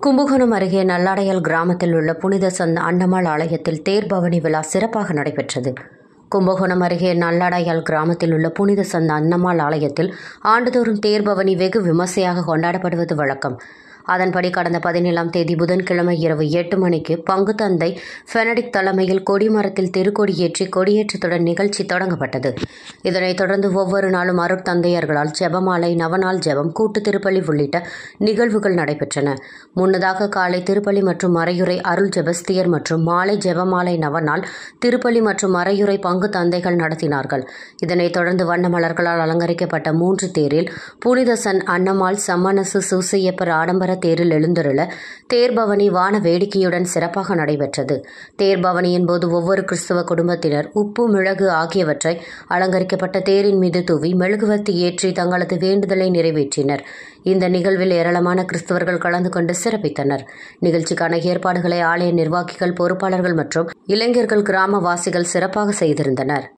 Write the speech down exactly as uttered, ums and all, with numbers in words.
கும்பகோணம் அருகே நல்லாடையால் கிராமத்தில் உள்ள புனித சந்த் அன்னம்மாள் ஆலயத்தில் தேர்பவனி விழா சிறப்பாக நடைபெற்றது. கும்பகோணம் அருகே நல்லாடையால் கிராமத்தில் உள்ள புனித சந்த் அன்னம்மாள் ஆலயத்தில் ஆண்டுதோறும் தேர்பவனி வெகு விமர்சையாக கொண்டாடப்படுவது வழக்கம். அதன்படி கடந்த பதினேழாம் தேதி புதன்கிழமை இரவு எட்டு மணிக்கு பங்கு தந்தை பெனடிக்ட் தலைமையில் கொடிமரத்தில் திருக்கொடியேற்றி கொடியேற்றத்துடன் நிகழ்ச்சி தொடங்கப்பட்டது. இதனைத் தொடர்ந்து ஒவ்வொரு நாளும் அருட்தந்தையர்களால் ஜெபமாலை, நவநாள் ஜெபம், கூட்டு திருப்பலி உள்ளிட்ட நிகழ்வுகள் நடைபெற்றன. முன்னதாக காலை திருப்பலி மற்றும் மறையுறை அருள் ஜெபஸ்தியர் மற்றும் மாலை ஜெபமாலை, நவநாள் திருப்பலி மற்றும் மறையுறை பங்கு தந்தைகள் நடத்தினார்கள். இதனைத் தொடர்ந்து வண்ண மலர்களால் அலங்கரிக்கப்பட்ட மூன்று தேரில் புனித சந்த் அன்னம்மாள் சம்மனசு சூசையப்பர் ஆடம்பர தேரில் எழுந்தருள தேர்பவனி வான வேடிக்கையுடன் சிறப்பாக நடைபெற்றது. தேர்பவனியின் போது ஒவ்வொரு கிறிஸ்தவ குடும்பத்தினர் உப்பு, மிளகு ஆகியவற்றை அலங்கரிக்கப்பட்ட தேரின் மீது தூவி மெழுகுவர்த்தி ஏற்றி தங்களது வேண்டுதலை நிறைவேற்றினர். இந்த நிகழ்வில் ஏராளமான கிறிஸ்தவர்கள் கலந்து கொண்டு சிறப்பித்தனர். நிகழ்ச்சிக்கான ஏற்பாடுகளை ஆலய நிர்வாகிகள், பொறுப்பாளர்கள் மற்றும் இளைஞர்கள், கிராமவாசிகள் சிறப்பாக செய்திருந்தனர்.